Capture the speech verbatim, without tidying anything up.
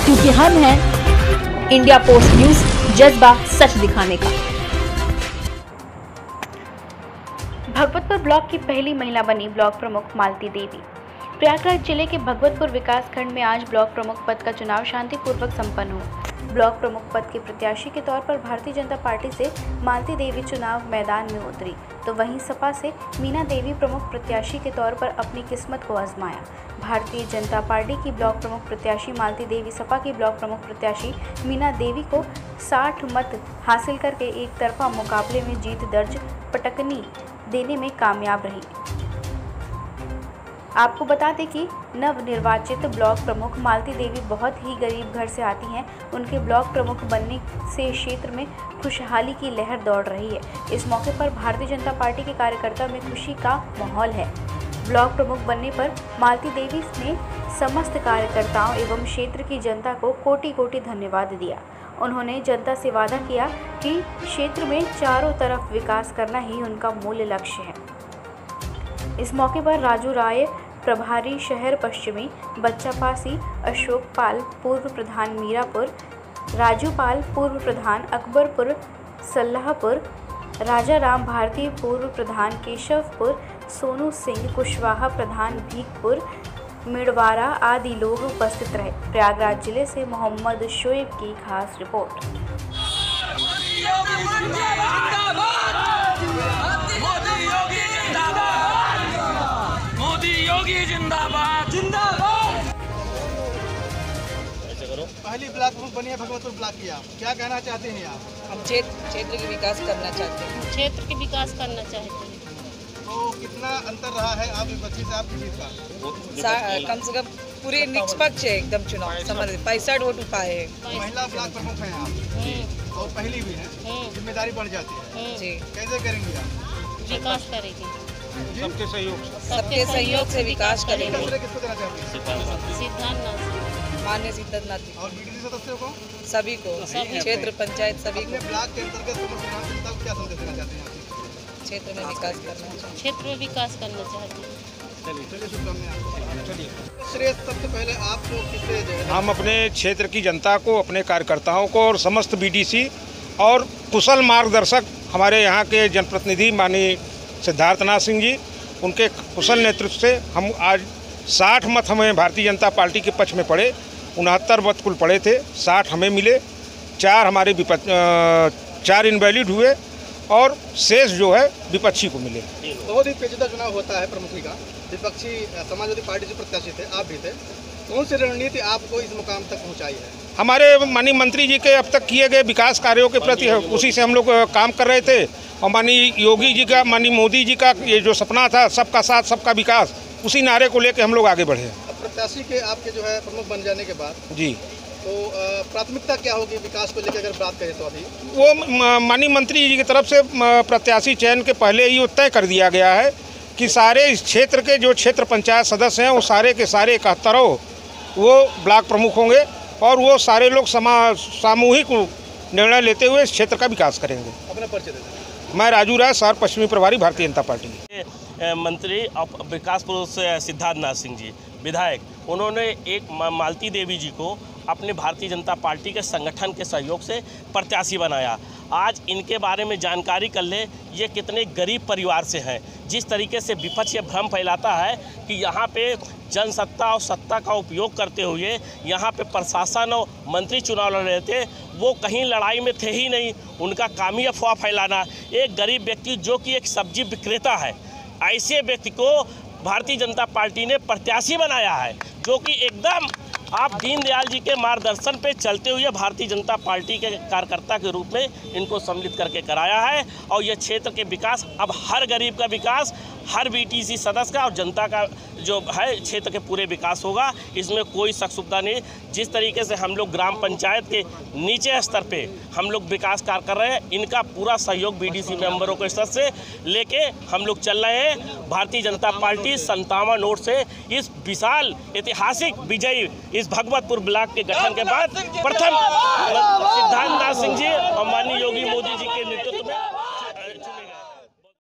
क्योंकि हम हैं इंडिया पोस्ट न्यूज, जज्बा सच दिखाने का। भगवतपुर ब्लॉक की पहली महिला बनी ब्लॉक प्रमुख मालती देवी। प्रयागराज जिले के भगवतपुर विकास खंड में आज ब्लॉक प्रमुख पद का चुनाव शांतिपूर्वक संपन्न हुआ। ब्लॉक प्रमुख पद के प्रत्याशी के तौर पर भारतीय जनता पार्टी से मालती देवी चुनाव मैदान में उतरी, तो वहीं सपा से मीना देवी प्रमुख प्रत्याशी के तौर पर अपनी किस्मत को आजमाया। भारतीय जनता पार्टी की ब्लॉक प्रमुख प्रत्याशी मालती देवी सपा की ब्लॉक प्रमुख प्रत्याशी मीना देवी को साठ मत हासिल करके एक तरफा मुकाबले में जीत दर्ज पटकनी देने में कामयाब रही। आपको बता दें कि नवनिर्वाचित ब्लॉक प्रमुख मालती देवी बहुत ही गरीब घर से आती हैं। उनके ब्लॉक प्रमुख बनने से क्षेत्र में खुशहाली की लहर दौड़ रही है। इस मौके पर भारतीय जनता पार्टी के कार्यकर्ता में खुशी का माहौल है। ब्लॉक प्रमुख बनने पर मालती देवी ने समस्त कार्यकर्ताओं एवं क्षेत्र की जनता को कोटि कोटि धन्यवाद दिया। उन्होंने जनता से वादा किया कि क्षेत्र में चारों तरफ विकास करना ही उनका मूल लक्ष्य है। इस मौके पर राजू राय प्रभारी शहर पश्चिमी, बच्चा पासी, अशोक पाल पूर्व प्रधान मीरापुर, राजू पाल पूर्व प्रधान अकबरपुर सल्लाहपुर, राजा राम भारती पूर्व प्रधान केशवपुर, सोनू सिंह कुशवाहा प्रधान भीखपुर, मिड़वारा आदि लोग उपस्थित रहे। प्रयागराज जिले से मोहम्मद शोएब की खास रिपोर्ट। पहली ब्लॉक प्रमुख बनी है भगवतपुर ब्लॉक की, आप क्या कहना चाहते हैं? आप हम क्षेत्र क्षेत्र के विकास करना चाहते हैं क्षेत्र के विकास करना चाहते हैं। तो कितना अंतर रहा है आप विपक्षी से आपकी जीत का? कम से कम पूरे निष्पक्ष है एकदम चुनाव, समझ पैंसठ वोट पाए हैं। महिला ब्लॉक प्रमुख हैं आप और पहली भी है, जिम्मेदारी बढ़ जाती है जी। कैसे करेंगी आप? विकास करेंगे सबके सहयोग सबके सहयोग से विकास करेंगे। किसको देना चाहते हैं? सिद्धांत मान्य सिद्धांत और बीडीसी सदस्यों को, सभी को, क्षेत्र पंचायत सभी को ब्लॉक के अंतर्गत जनता को क्या संदेश देना चाहते हैं? क्षेत्र में विकास करना चाहिए क्षेत्र में विकास करना चाहते हैं। श्रेय सबसे पहले आपको किससे? हम अपने क्षेत्र की जनता को, अपने कार्यकर्ताओं को और समस्त बीडीसी और कुशल मार्गदर्शक हमारे यहाँ के जनप्रतिनिधि माननीय सिद्धार्थनाथ सिंह जी, उनके कुशल नेतृत्व से हम आज साठ मत हमें भारतीय जनता पार्टी के पक्ष में पड़े। उनहत्तर मत कुल पड़े थे, साठ हमें मिले, चार हमारे विपक्ष चार इनवैलिड हुए और शेष जो है विपक्षी को मिले। बहुत ही पेचीदा चुनाव होता है प्रमुखी का। विपक्षी समाजवादी पार्टी से प्रत्याशी थे, आप भी थे। कौन सी रणनीति आपको इस मुकाम तक पहुंचाई है? हमारे माननीय मंत्री जी के अब तक किए गए विकास कार्यों के प्रति उसी से हम लोग काम कर रहे थे और माननीय योगी जी का, माननीय मोदी जी का ये जो सपना था सबका साथ सबका विकास, उसी नारे को लेकर हम लोग आगे बढ़े। प्रत्याशी के आपके जो है प्रमुख बन जाने के बाद जी तो प्राथमिकता क्या होगी विकास को लेकर अगर बात करें तो? अभी वो माननीय मंत्री जी की तरफ से प्रत्याशी चयन के पहले ही तय कर दिया गया है कि सारे इस क्षेत्र के जो क्षेत्र पंचायत सदस्य हैं वो सारे के सारे इकहत्तरों वो ब्लॉक प्रमुख होंगे और वो सारे लोग समा सामूहिक निर्णय लेते हुए इस क्षेत्र का विकास करेंगे। अपना परिचय दें। मैं राजू राय, शहर पश्चिमी प्रभारी, भारतीय जनता पार्टी। मंत्री विकास पुरुष सिद्धार्थनाथ सिंह जी विधायक, उन्होंने एक मालती देवी जी को अपने भारतीय जनता पार्टी के संगठन के सहयोग से प्रत्याशी बनाया। आज इनके बारे में जानकारी कर ले, ये कितने गरीब परिवार से हैं। जिस तरीके से विपक्ष ये भ्रम फैलाता है कि यहाँ पे जनसत्ता और सत्ता का उपयोग करते हुए यहाँ पे प्रशासन और मंत्री चुनाव लड़ रहे थे, वो कहीं लड़ाई में थे ही नहीं। उनका काम ही अफवाह फैलाना। एक गरीब व्यक्ति जो कि एक सब्जी विक्रेता है, ऐसे व्यक्ति को भारतीय जनता पार्टी ने प्रत्याशी बनाया है, जो कि एकदम आप दीनदयाल जी के मार्गदर्शन पे चलते हुए भारतीय जनता पार्टी के कार्यकर्ता के रूप में इनको सम्मिलित करके कराया है। और ये क्षेत्र के विकास, अब हर गरीब का विकास, हर बीटीसी सदस्य का और जनता का जो है क्षेत्र के पूरे विकास होगा, इसमें कोई शक शुबा नहीं। जिस तरीके से हम लोग ग्राम पंचायत के नीचे स्तर पे हम लोग विकास कार्य कर रहे हैं, इनका पूरा सहयोग बीडीसी मेंबरों के स्तर से लेके हम लोग चल रहे हैं। भारतीय जनता पार्टी संतावन वोट से इस विशाल ऐतिहासिक विजयी इस भगवतपुर ब्लॉक के गठन के बाद प्रथम सिद्धार्थनाथ सिंह जी और माननीय योगी मोदी जी के नेतृत्व